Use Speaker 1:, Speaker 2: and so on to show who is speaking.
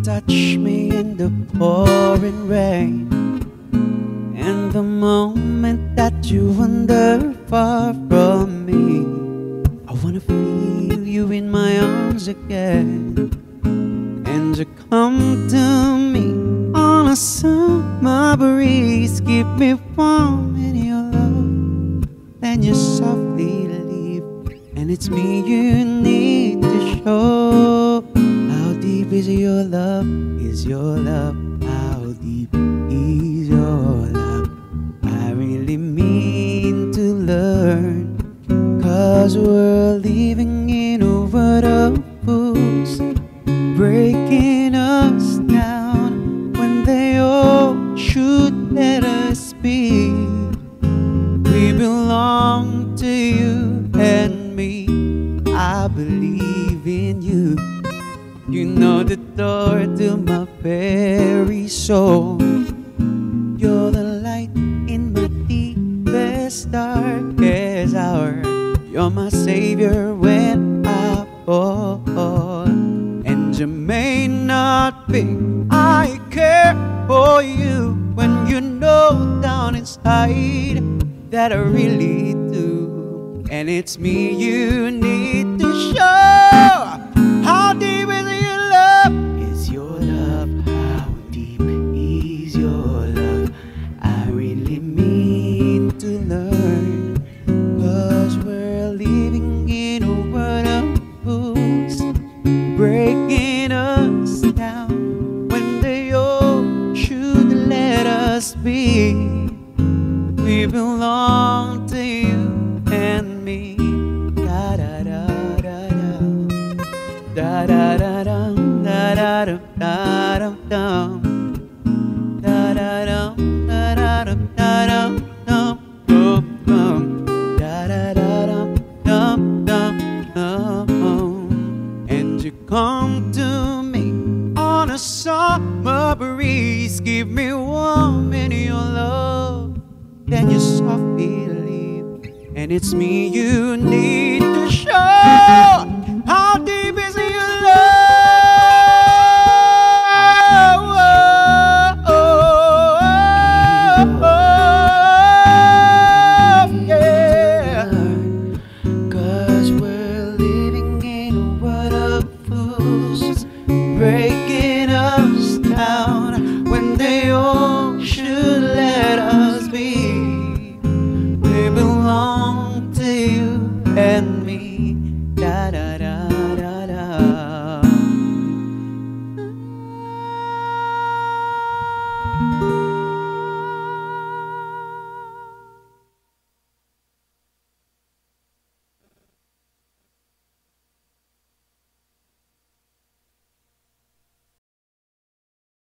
Speaker 1: touch me in the pouring rain, and the moment that you wander far from me, I wanna feel you in my arms again. And you come to me on a summer breeze, keep me warm in your love, then you softly leave. And it's me you need to show. How deep is your love? Is your love? How deep is your love? I really mean to learn, 'cause we're living in a world of fools, breaking us down when they all should let us be. We belong to you and me. I believe in you. You know the door to my very soul. You're the light in my deepest, darkest hour. You're my savior when I fall. And you may not think I care for you, when you know down inside that I really do. And it's me you need to show. How deep is your love? Is your love? How deep is your love? I really mean to learn, 'cause we're living in a world of fools, breaking us down when they all should let us be. We belong to you and me. Da da da da da da da da da da da da da da da da da da da da. And you come to me on a summer breeze, keep me warm in your love, then you softly leave. And it's me you need to show.